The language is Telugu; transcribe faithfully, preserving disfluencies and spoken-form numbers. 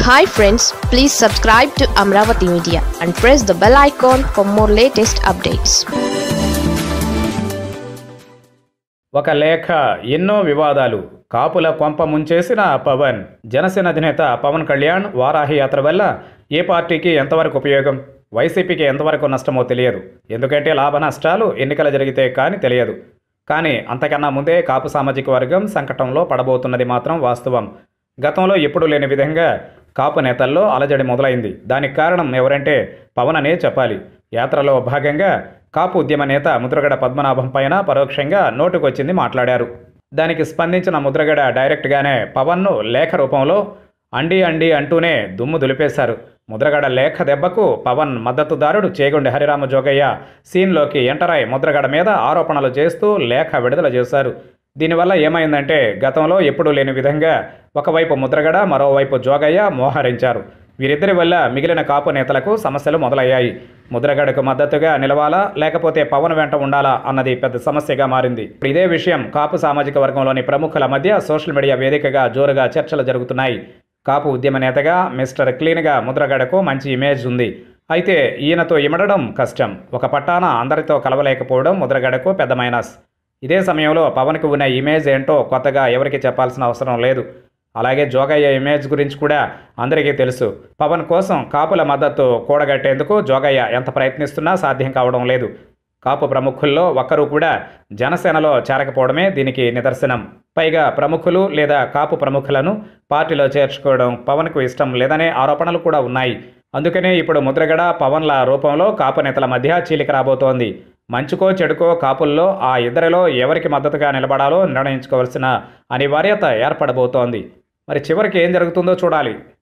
Hi friends, please subscribe to Amaravathi Media and press the bell icon for more latest updates. ఒక లేఖ ఎన్నో వివాదాలు కాపుల కొంప ముంచేసిన పవన్. జనసేన అధినేత పవన్ కళ్యాణ్ వారాహి యాత్ర వల్ల ఏ పార్టీకి ఎంతవరకు ఉపయోగం, వైసీపీకి ఎంతవరకు నష్టమో తెలియదు. ఎందుకంటే లాభ నష్టాలు ఎన్నికలు జరిగితే కానీ తెలియదు. కానీ అంతకన్నా ముందే కాపు సామాజిక వర్గం సంకటంలో పడబోతున్నది మాత్రం వాస్తవం. గతంలో ఎప్పుడూ లేని విధంగా కాపు నేతల్లో అలజడి మొదలైంది. దానికి కారణం ఎవరంటే పవన్ అనే చెప్పాలి. యాత్రలో భాగంగా కాపు ఉద్యమ నేత ముద్రగడ పద్మనాభం పైన పరోక్షంగా నోటుకొచ్చింది మాట్లాడారు. దానికి స్పందించిన ముద్రగడ డైరెక్ట్గానే పవన్ను లేఖ రూపంలో అండి అండి అంటూనే దుమ్ము దులిపేశారు. ముద్రగడ లేఖ దెబ్బకు పవన్ మద్దతుదారుడు చేగుండి హరిరామ జోగయ్య సీన్లోకి ఎంటరై ముద్రగడ మీద ఆరోపణలు చేస్తూ లేఖ విడుదల చేశారు. దీనివల్ల ఏమైందంటే గతంలో ఎప్పుడూ లేని విధంగా ఒకవైపు ముద్రగడ, మరోవైపు జోగయ్య మోహరించారు. వీరిద్దరి వల్ల మిగిలిన కాపు నేతలకు సమస్యలు మొదలయ్యాయి. ముద్రగడకు మద్దతుగా నిలవాలా లేకపోతే పవన్ వెంట ఉండాలా అన్నది పెద్ద సమస్యగా మారింది. ఇదే విషయం కాపు సామాజిక వర్గంలోని ప్రముఖుల మధ్య సోషల్ మీడియా వేదికగా జోరుగా చర్చలు జరుగుతున్నాయి. కాపు ఉద్యమ నేతగా మిస్టర్ క్లీన్గా ముద్రగడకు మంచి ఇమేజ్ ఉంది. అయితే ఈయనతో ఇమడడం కష్టం. ఒక పట్టాన అందరితో కలవలేకపోవడం ముద్రగడకు పెద్ద మైనస్. ఇదే సమయంలో పవన్కు ఉన్న ఇమేజ్ ఏంటో కొత్తగా ఎవరికి చెప్పాల్సిన అవసరం లేదు. అలాగే జోగయ్య ఇమేజ్ గురించి కూడా అందరికీ తెలుసు. పవన్ కోసం కాపుల మద్దతు కూడగట్టేందుకు జోగయ్య ఎంత ప్రయత్నిస్తున్నా సాధ్యం కావడం లేదు. కాపు ప్రముఖుల్లో ఒక్కరూ కూడా జనసేనలో చేరకపోవడమే దీనికి నిదర్శనం. పైగా ప్రముఖులు లేదా కాపు ప్రముఖులను పార్టీలో చేర్చుకోవడం పవన్కు ఇష్టం లేదనే ఆరోపణలు కూడా ఉన్నాయి. అందుకనే ఇప్పుడు ముద్రగడ పవన్ల రూపంలో కాపు నేతల మధ్య చీలిక రాబోతోంది. మంచుకో చెడుకో కాపుల్లో ఆ ఇద్దరిలో ఎవరికి మద్దతుగా నిలబడాలో నిర్ణయించుకోవాల్సిన అనివార్యత ఏర్పడబోతోంది. మరి చివరికి ఏం జరుగుతుందో చూడాలి.